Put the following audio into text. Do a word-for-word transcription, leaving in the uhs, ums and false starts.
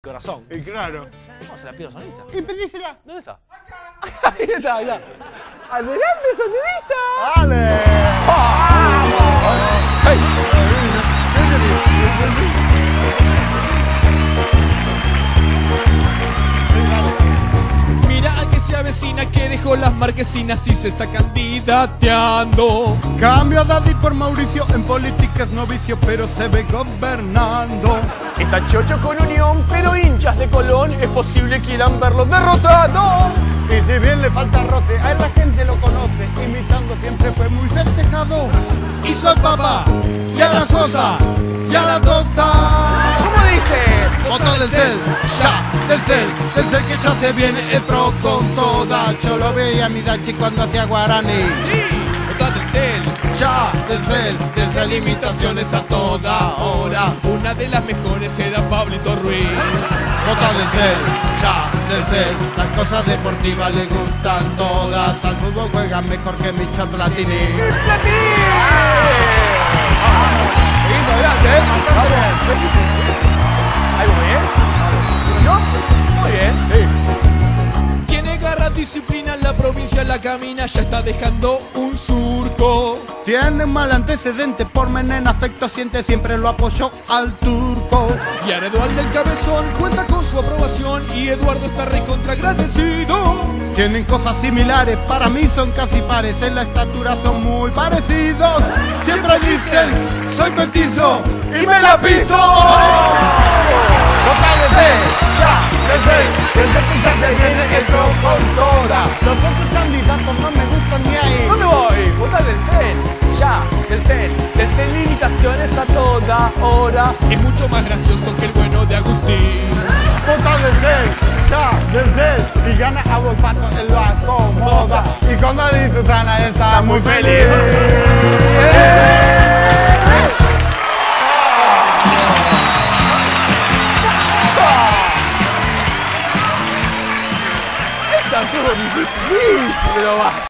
Corazón. Y claro. ¿Cómo se la pido sonidista? Y pedísela. ¿Dónde está? Acá. Ahí está, ahí está. ¡Adelante, sonidista! ¡Dale! ¡Vamos! ¡Hey! Mira al que se avecina, que dejó las marquesinas y se está candidateando. Cambio a Daddy por Mauricio, en política es novicio, pero se ve gobernando. Está chocho con Unión, pero hinchas de Colón es posible quieran verlo derrotado. Y si bien le falta roce, a él la gente lo conoce, imitando siempre fue muy festejado. Hizo al Papa, y a la Sosa, y a la Docta. ¿Cómo dice? Voto del cel, ya, del cel, del cel que ya se viene el pro con toda. Yo lo veía a mi Dachi cuando hacía Guaraní. Sí, vota del cel. Ya, del cel, del cel imitaciones a toda hora. Una de las mejores era Pablito Ruiz. Vota del cel, ya, del cel. Las cosas deportivas le gustan todas. Al fútbol juegan mejor que Michel Platini. Seguimos adelante, ¿eh? Vamos. Ahí voy, ¿eh? ¿Yo? Muy bien. Tiene garra, disciplina, la provincia la camina, ya está dejando un surco. Tiene un mal antecedente por Menem, afecto siente, siempre lo apoyó al turco. Y ahora Eduardo del Cabezón cuenta con su aprobación y Eduardo está recontra agradecido. Tienen cosas similares, para mí son casi pares, en la estatura son muy parecidos. Siempre dicen, soy petizo y me la piso. Vota del cel, ya, del cel, del cel que ya se viene el pro con toda. Los otros candidatos no me gustan ni ahí. ¿Dónde voy? Vota del cel. Ya, del cel. Del cel limitaciones a toda hora. Es mucho más gracioso que el bueno de Agustín. Vota del cel, ya, del cel. Y gana a Volpato, él lo acomoda. Y con Daddy Susana está muy feliz. Esta estuvo difícil, pero va.